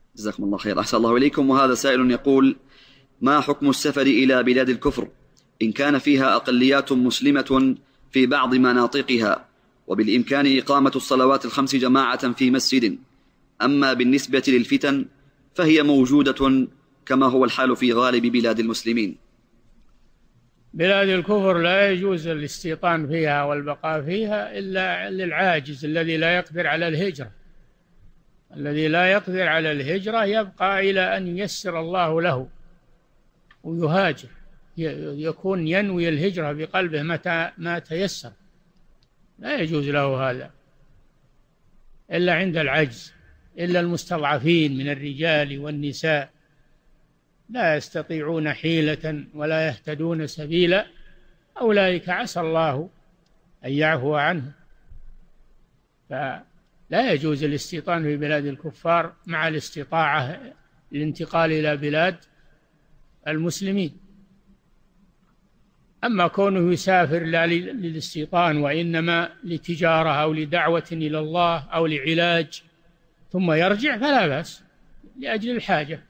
جزاكم الله خير، أحسن الله إليكم. وهذا سائل يقول: ما حكم السفر إلى بلاد الكفر إن كان فيها أقليات مسلمة في بعض مناطقها وبالإمكان إقامة الصلوات الخمس جماعة في مسجد، أما بالنسبة للفتن فهي موجودة كما هو الحال في غالب بلاد المسلمين؟ بلاد الكفر لا يجوز الاستيطان فيها والبقاء فيها إلا للعاجز الذي لا يقدر على الهجرة. الذي لا يقدر على الهجرة يبقى إلى أن ييسر الله له ويهاجر، يكون ينوي الهجرة بقلبه متى ما تيسر. لا يجوز له هذا إلا عند العجز، إلا المستضعفين من الرجال والنساء لا يستطيعون حيلة ولا يهتدون سبيلا، أولئك عسى الله أن يعفو عنه. فلا يجوز الاستيطان في بلاد الكفار مع الاستطاعة الانتقال إلى بلاد المسلمين. أما كونه يسافر لا للاستيطان وإنما لتجارة أو لدعوة إلى الله أو لعلاج ثم يرجع فلا بأس لأجل الحاجة.